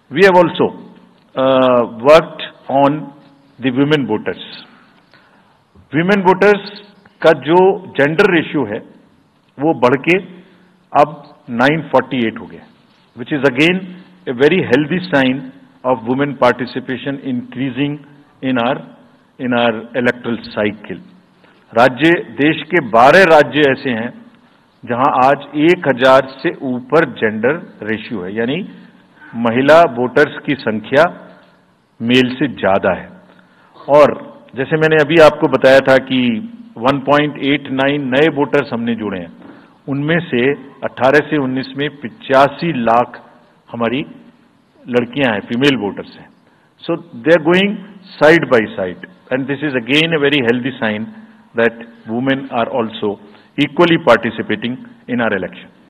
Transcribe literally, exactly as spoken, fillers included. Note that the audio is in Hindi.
We have also uh, worked on the women voters. Women voters का जो जेंडर रेशियो है वो बढ़ के अब nine forty-eight हो गया, which is again a very healthy sign of women participation increasing in our in our electoral cycle. राज्य, देश के बारह राज्य ऐसे हैं जहां आज एक हजार से ऊपर जेंडर रेशियो है, यानी महिला वोटर्स की संख्या मेल से ज्यादा है। और जैसे मैंने अभी आपको बताया था कि one point eight nine नए वोटर्स हमने जुड़े हैं, उनमें से अठारह से उन्नीस में पिचासी लाख हमारी लड़कियां हैं, फीमेल वोटर्स हैं। So they are going side by side and this is again a very healthy sign that women are also equally participating in our election.